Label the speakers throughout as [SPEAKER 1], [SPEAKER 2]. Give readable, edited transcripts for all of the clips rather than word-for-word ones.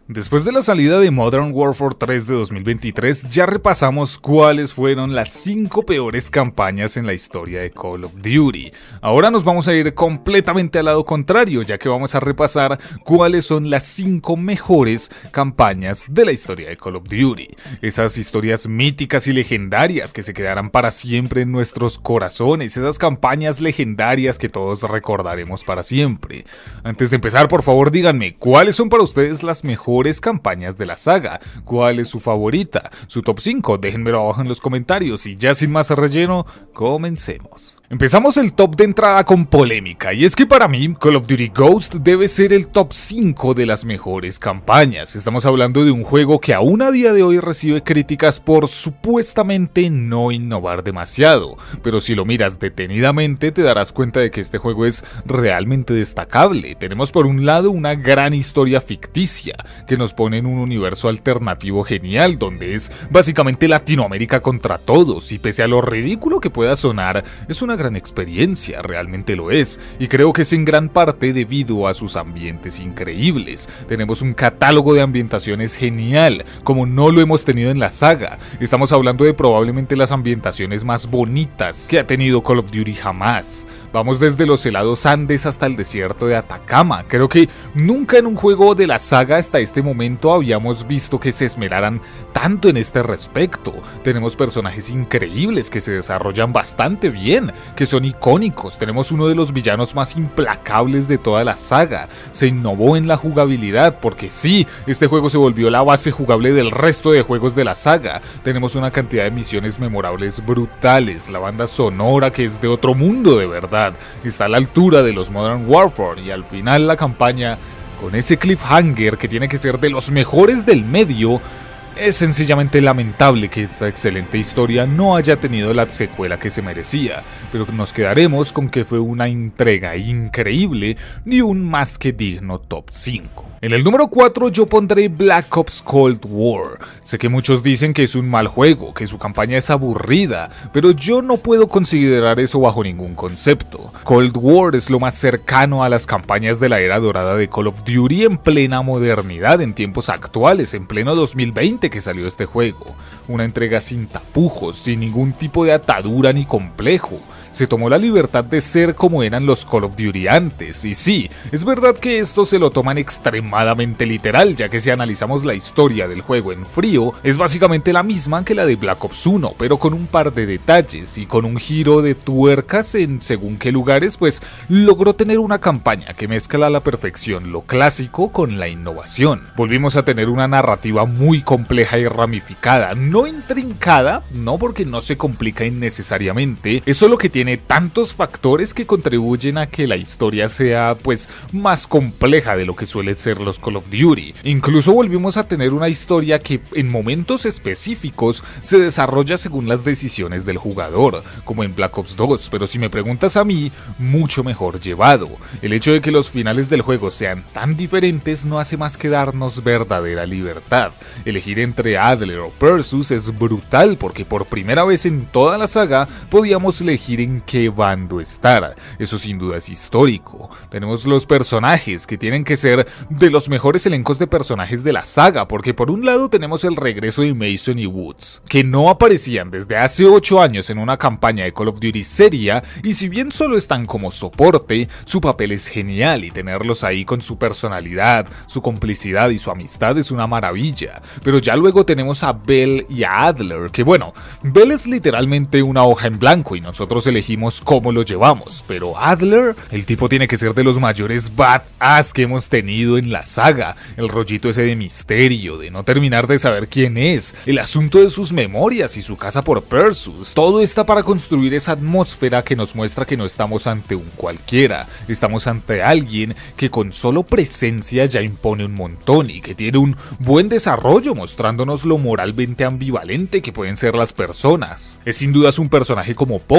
[SPEAKER 1] Después de la salida de Modern Warfare 3 de 2023, ya repasamos cuáles fueron las 5 peores campañas en la historia de Call of Duty. Ahora nos vamos a ir completamente al lado contrario, ya que vamos a repasar cuáles son las 5 mejores campañas de la historia de Call of Duty. Esas historias míticas y legendarias que se quedarán para siempre en nuestros corazones, esas campañas legendarias que todos recordaremos para siempre. Antes de empezar, por favor díganme, ¿cuáles son para ustedes las mejores campañas de la saga? ¿Cuál es su favorita? Su top 5, déjenmelo abajo en los comentarios y ya sin más relleno, comencemos. Empezamos el top de entrada con polémica, y es que para mí Call of Duty Ghost debe ser el top 5 de las mejores campañas. Estamos hablando de un juego que aún a día de hoy recibe críticas por supuestamente no innovar demasiado, pero si lo miras detenidamente te darás cuenta de que este juego es realmente destacable. Tenemos por un lado una gran historia ficticia que nos pone en un universo alternativo genial, donde es básicamente Latinoamérica contra todos, y pese a lo ridículo que pueda sonar, es una gran experiencia, realmente lo es, y creo que es en gran parte debido a sus ambientes increíbles. Tenemos un catálogo de ambientaciones genial, como no lo hemos tenido en la saga. Estamos hablando de probablemente las ambientaciones más bonitas que ha tenido Call of Duty jamás. Vamos desde los helados Andes hasta el desierto de Atacama. Creo que nunca en un juego de la saga hasta este momento habíamos visto que se esmeraran tanto en este respecto. Tenemos personajes increíbles que se desarrollan bastante bien, que son icónicos. Tenemos uno de los villanos más implacables de toda la saga. Se innovó en la jugabilidad porque sí, este juego se volvió la base jugable del resto de juegos de la saga. Tenemos una cantidad de misiones memorables brutales, la banda sonora que es de otro mundo de verdad, está a la altura de los Modern Warfare, y al final la campaña con ese cliffhanger que tiene que ser de los mejores del medio. Es sencillamente lamentable que esta excelente historia no haya tenido la secuela que se merecía, pero nos quedaremos con que fue una entrega increíble y un más que digno top 5. En el número 4 yo pondré Black Ops Cold War. Sé que muchos dicen que es un mal juego, que su campaña es aburrida, pero yo no puedo considerar eso bajo ningún concepto. Cold War es lo más cercano a las campañas de la era dorada de Call of Duty en plena modernidad, en tiempos actuales, en pleno 2020 que salió este juego. Una entrega sin tapujos, sin ningún tipo de atadura ni complejo. Se tomó la libertad de ser como eran los Call of Duty antes, y sí, es verdad que esto se lo toman extremadamente literal, ya que si analizamos la historia del juego en frío, es básicamente la misma que la de Black Ops 1, pero con un par de detalles y con un giro de tuercas en según qué lugares, pues logró tener una campaña que mezcla a la perfección lo clásico con la innovación. Volvimos a tener una narrativa muy compleja y ramificada, no intrincada, no porque no se complica innecesariamente, es solo que tiene tantos factores que contribuyen a que la historia sea pues más compleja de lo que suelen ser los Call of Duty. Incluso volvimos a tener una historia que en momentos específicos se desarrolla según las decisiones del jugador, como en Black Ops 2, pero si me preguntas a mí, mucho mejor llevado. El hecho de que los finales del juego sean tan diferentes no hace más que darnos verdadera libertad. Elegir entre Adler o Persus es brutal porque por primera vez en toda la saga podíamos elegir en qué bando estar. Eso sin duda es histórico. Tenemos los personajes que tienen que ser de los mejores elencos de personajes de la saga, porque por un lado tenemos el regreso de Mason y Woods, que no aparecían desde hace 8 años en una campaña de Call of Duty seria, y si bien solo están como soporte, su papel es genial y tenerlos ahí con su personalidad, su complicidad y su amistad es una maravilla. Pero ya luego tenemos a Bell y a Adler, que bueno, Bell es literalmente una hoja en blanco y nosotros elegimos cómo lo llevamos, pero Adler, el tipo tiene que ser de los mayores badass que hemos tenido en la saga. El rollito ese de misterio, de no terminar de saber quién es, el asunto de sus memorias y su casa por Persus, todo está para construir esa atmósfera que nos muestra que no estamos ante un cualquiera, estamos ante alguien que con solo presencia ya impone un montón y que tiene un buen desarrollo mostrándonos lo moralmente ambivalente que pueden ser las personas. Es sin duda un personaje como pocos,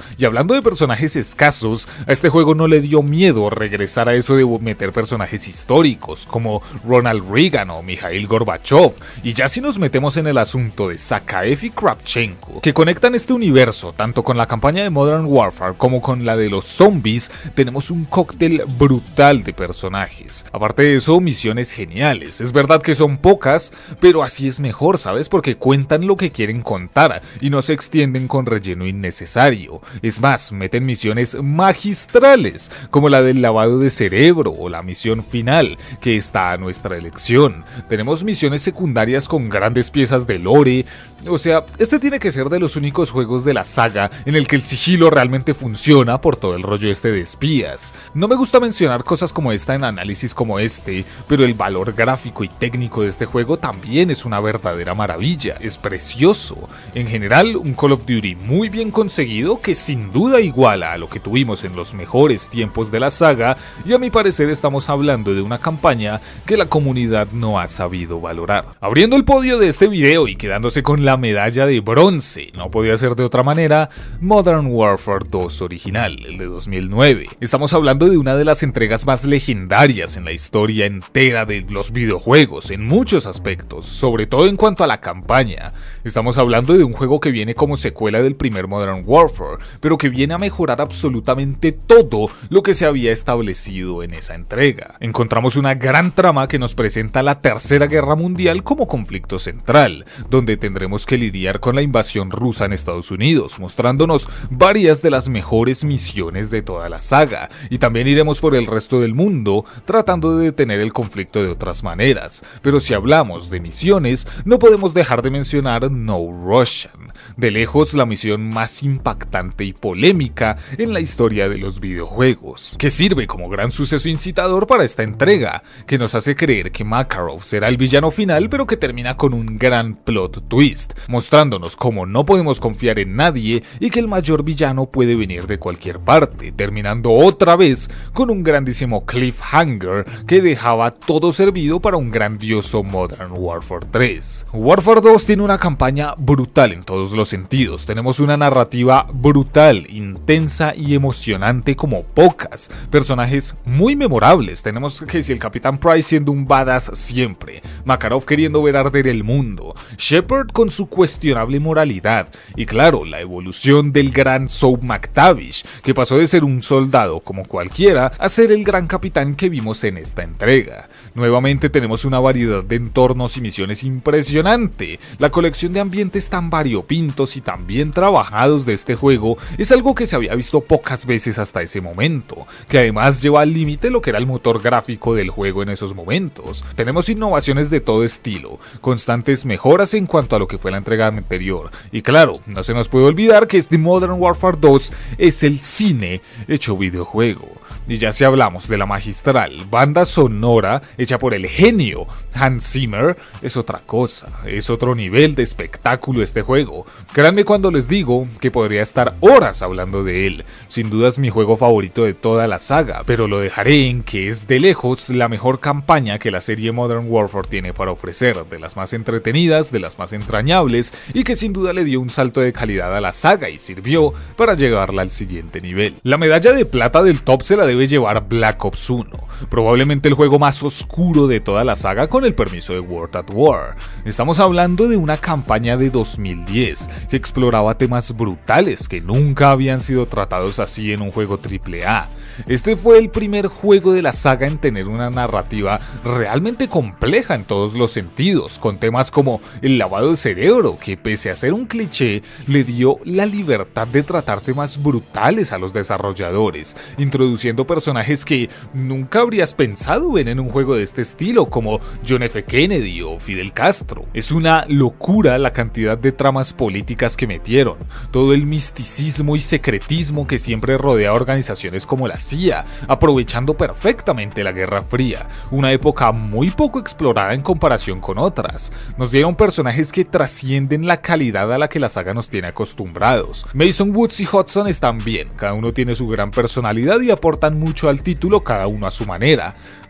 [SPEAKER 1] Y hablando de personajes escasos, a este juego no le dio miedo regresar a eso de meter personajes históricos como Ronald Reagan o Mikhail Gorbachev. Y ya si nos metemos en el asunto de Zakaev y Kravchenko, que conectan este universo tanto con la campaña de Modern Warfare como con la de los zombies, tenemos un cóctel brutal de personajes. Aparte de eso, misiones geniales. Es verdad que son pocas, pero así es mejor, ¿sabes? Porque cuentan lo que quieren contar y no se extienden con relleno innecesario. Es más, meten misiones magistrales, como la del lavado de cerebro o la misión final, que está a nuestra elección. Tenemos misiones secundarias con grandes piezas de lore. O sea, este tiene que ser de los únicos juegos de la saga en el que el sigilo realmente funciona por todo el rollo este de espías. No me gusta mencionar cosas como esta en análisis como este, pero el valor gráfico y técnico de este juego también es una verdadera maravilla, es precioso. En general, un Call of Duty muy bien conseguido que sin duda iguala a lo que tuvimos en los mejores tiempos de la saga, y a mi parecer estamos hablando de una campaña que la comunidad no ha sabido valorar. Abriendo el podio de este video y quedándose con la medalla de bronce, no podía ser de otra manera, Modern Warfare 2 original, el de 2009. Estamos hablando de una de las entregas más legendarias en la historia entera de los videojuegos, en muchos aspectos, sobre todo en cuanto a la campaña. Estamos hablando de un juego que viene como secuela del primer Modern Warfare, pero que viene a mejorar absolutamente todo lo que se había establecido en esa entrega. Encontramos una gran trama que nos presenta la Tercera Guerra Mundial como conflicto central, donde tendremos que lidiar con la invasión rusa en Estados Unidos, mostrándonos varias de las mejores misiones de toda la saga, y también iremos por el resto del mundo tratando de detener el conflicto de otras maneras. Pero si hablamos de misiones, no podemos dejar de mencionar No Russian, de lejos la misión más impactante y polémica en la historia de los videojuegos, que sirve como gran suceso incitador para esta entrega, que nos hace creer que Makarov será el villano final, pero que termina con un gran plot twist, mostrándonos cómo no podemos confiar en nadie y que el mayor villano puede venir de cualquier parte, terminando otra vez con un grandísimo cliffhanger que dejaba todo servido para un grandioso Modern Warfare 3. Warfare 2 tiene una campaña brutal en todos los sentidos, tenemos una narrativa brutal, intensa y emocionante como pocas, personajes muy memorables, tenemos que si el Capitán Price siendo un badass siempre, Makarov queriendo ver arder el mundo, Shepard con su cuestionable moralidad y claro, la evolución del gran Soap McTavish, que pasó de ser un soldado como cualquiera a ser el gran capitán que vimos en esta entrega. Nuevamente tenemos una variedad de entornos y misiones impresionante, la colección de ambientes tan variopintos y tan bien trabajados de este juego es algo que se había visto pocas veces hasta ese momento, que además lleva al límite lo que era el motor gráfico del juego en esos momentos. Tenemos innovaciones de todo estilo, constantes mejoras en cuanto a lo que fue la entrega anterior, y claro, no se nos puede olvidar que este Modern Warfare 2 es el cine hecho videojuego. Y ya si hablamos de la magistral banda sonora hecha por el genio Hans Zimmer, es otra cosa, es otro nivel de espectáculo este juego. Créanme cuando les digo que podría estar horas hablando de él, sin duda es mi juego favorito de toda la saga, pero lo dejaré en que es de lejos la mejor campaña que la serie Modern Warfare tiene para ofrecer, de las más entretenidas, de las más entrañables y que sin duda le dio un salto de calidad a la saga y sirvió para llevarla al siguiente nivel. La medalla de plata del top se la debe llevar Black Ops 1, probablemente el juego más oscuro de toda la saga con el permiso de World at War. Estamos hablando de una campaña de 2010 que exploraba temas brutales que nunca habían sido tratados así en un juego AAA. Este fue el primer juego de la saga en tener una narrativa realmente compleja en todos los sentidos, con temas como el lavado de cerebro, que pese a ser un cliché, le dio la libertad de tratar temas brutales a los desarrolladores, introduciendo personajes que nunca habrías pensado ver en un juego de este estilo, como John F. Kennedy o Fidel Castro. Es una locura la cantidad de tramas políticas que metieron, todo el misticismo y secretismo que siempre rodea a organizaciones como la CIA, aprovechando perfectamente la Guerra Fría, una época muy poco explorada en comparación con otras. Nos dieron personajes que trascienden la calidad a la que la saga nos tiene acostumbrados. Mason, Woods y Hudson están bien, cada uno tiene su gran personalidad y aportan mucho al título, cada uno a su manera.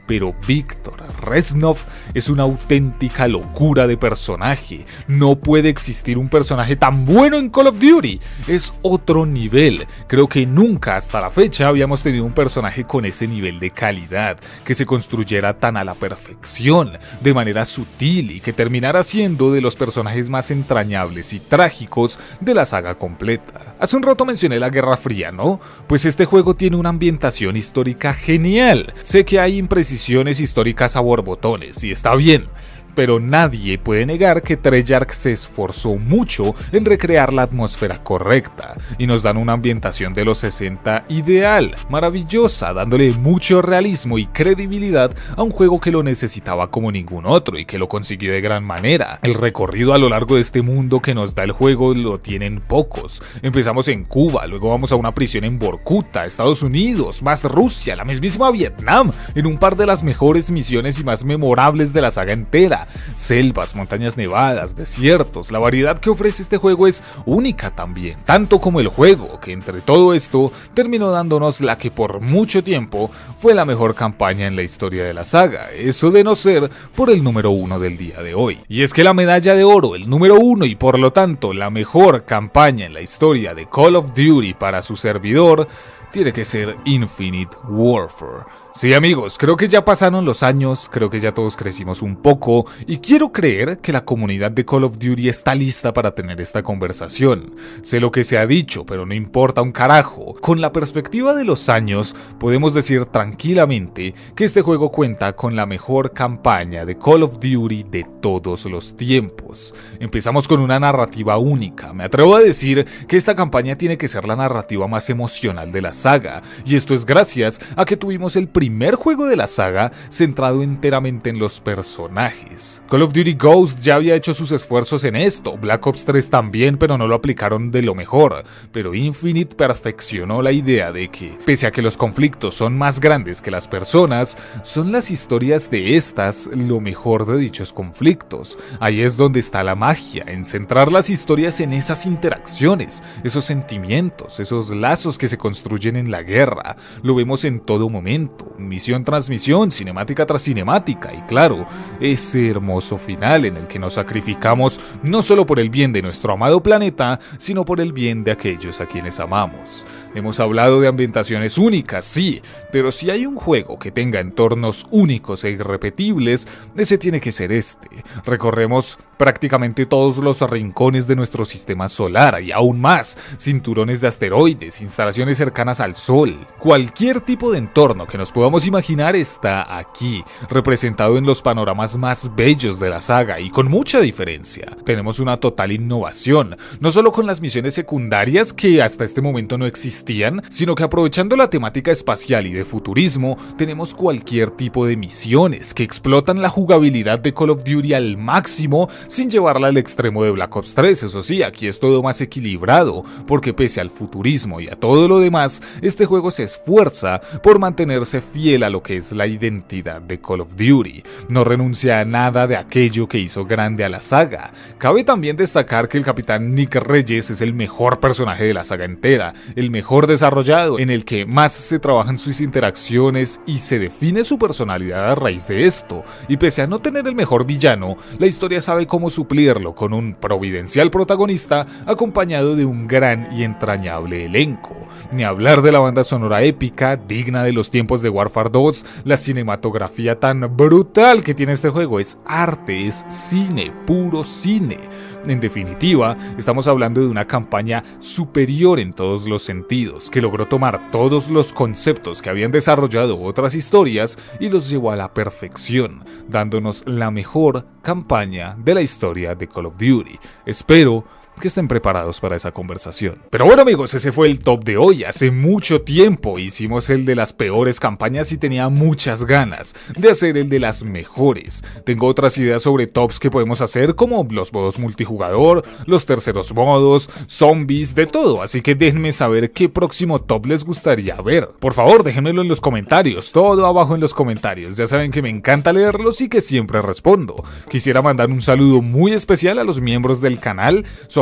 [SPEAKER 1] pero Viktor Reznov es una auténtica locura de personaje. No puede existir un personaje tan bueno en Call of Duty. Es otro nivel. Creo que nunca hasta la fecha habíamos tenido un personaje con ese nivel de calidad, que se construyera tan a la perfección, de manera sutil y que terminara siendo de los personajes más entrañables y trágicos de la saga completa. Hace un rato mencioné la Guerra Fría, ¿no? Pues este juego tiene una ambientación histórica genial. Sé que hay imprecisiones históricas a borbotones y está bien, pero nadie puede negar que Treyarch se esforzó mucho en recrear la atmósfera correcta y nos dan una ambientación de los 60 ideal, maravillosa, dándole mucho realismo y credibilidad a un juego que lo necesitaba como ningún otro y que lo consiguió de gran manera. El recorrido a lo largo de este mundo que nos da el juego lo tienen pocos. Empezamos en Cuba, luego vamos a una prisión en Vorkuta, Estados Unidos, más Rusia, la mismísima Vietnam, en un par de las mejores misiones y más memorables de la saga entera. Selvas, montañas nevadas, desiertos, la variedad que ofrece este juego es única también, tanto como el juego, que entre todo esto terminó dándonos la que por mucho tiempo fue la mejor campaña en la historia de la saga, eso de no ser por el número 1 del día de hoy. Y es que la medalla de oro, el número 1 y por lo tanto la mejor campaña en la historia de Call of Duty para su servidor, tiene que ser Infinite Warfare. Sí amigos, creo que ya pasaron los años, creo que ya todos crecimos un poco y quiero creer que la comunidad de Call of Duty está lista para tener esta conversación. Sé lo que se ha dicho, pero no importa un carajo. Con la perspectiva de los años, podemos decir tranquilamente que este juego cuenta con la mejor campaña de Call of Duty de todos los tiempos. Empezamos con una narrativa única, me atrevo a decir que esta campaña tiene que ser la narrativa más emocional de la saga, y esto es gracias a que tuvimos el primer juego de la saga centrado enteramente en los personajes. Call of Duty Ghosts ya había hecho sus esfuerzos en esto, Black Ops 3 también, pero no lo aplicaron de lo mejor, pero Infinite perfeccionó la idea de que, pese a que los conflictos son más grandes que las personas, son las historias de estas lo mejor de dichos conflictos. Ahí es donde está la magia, en centrar las historias en esas interacciones, esos sentimientos, esos lazos que se construyen en la guerra. Lo vemos en todo momento, misión tras misión, cinemática tras cinemática y claro, ese hermoso final en el que nos sacrificamos no solo por el bien de nuestro amado planeta, sino por el bien de aquellos a quienes amamos. Hemos hablado de ambientaciones únicas, sí, pero si hay un juego que tenga entornos únicos e irrepetibles, ese tiene que ser este. Recorremos prácticamente todos los rincones de nuestro sistema solar y aún más, cinturones de asteroides, instalaciones cercanas al Sol. Cualquier tipo de entorno que nos podamos imaginar está aquí, representado en los panoramas más bellos de la saga y con mucha diferencia. Tenemos una total innovación, no solo con las misiones secundarias que hasta este momento no existían, sino que aprovechando la temática espacial y de futurismo, tenemos cualquier tipo de misiones que explotan la jugabilidad de Call of Duty al máximo sin llevarla al extremo de Black Ops 3, eso sí, aquí es todo más equilibrado, porque pese al futurismo y a todo lo demás, este juego se esfuerza por mantenerse fiel a lo que es la identidad de Call of Duty, no renuncia a nada de aquello que hizo grande a la saga. Cabe también destacar que el capitán Nick Reyes es el mejor personaje de la saga entera, el mejor desarrollado, en el que más se trabajan sus interacciones y se define su personalidad a raíz de esto, y pese a no tener el mejor villano, la historia sabe cómo suplirlo con un providencial protagonista acompañado de un gran y entrañable elenco. Ni hablar de la banda sonora épica, digna de los tiempos de Warfare 2, la cinematografía tan brutal que tiene este juego, es arte, es cine, puro cine. En definitiva, estamos hablando de una campaña superior en todos los sentidos, que logró tomar todos los conceptos que habían desarrollado otras historias y los llevó a la perfección, dándonos la mejor campaña de la historia de Call of Duty. Espero que estén preparados para esa conversación. Pero bueno amigos, ese fue el top de hoy. Hace mucho tiempo hicimos el de las peores campañas y tenía muchas ganas de hacer el de las mejores. Tengo otras ideas sobre tops que podemos hacer, como los modos multijugador, los terceros modos, zombies, de todo, así que déjenme saber qué próximo top les gustaría ver. Por favor, déjenmelo en los comentarios, todo abajo en los comentarios. Ya saben que me encanta leerlos y que siempre respondo. Quisiera mandar un saludo muy especial a los miembros del canal. Su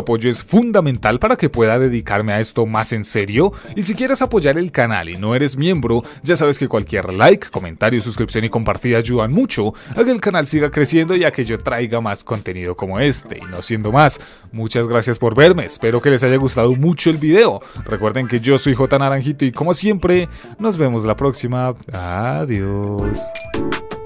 [SPEAKER 1] apoyo es fundamental para que pueda dedicarme a esto más en serio. Y si quieres apoyar el canal y no eres miembro, ya sabes que cualquier like, comentario, suscripción y compartida ayudan mucho a que el canal siga creciendo y a que yo traiga más contenido como este. Y no siendo más, muchas gracias por verme, espero que les haya gustado mucho el video. Recuerden que yo soy J Naranjito y como siempre, nos vemos la próxima. Adiós.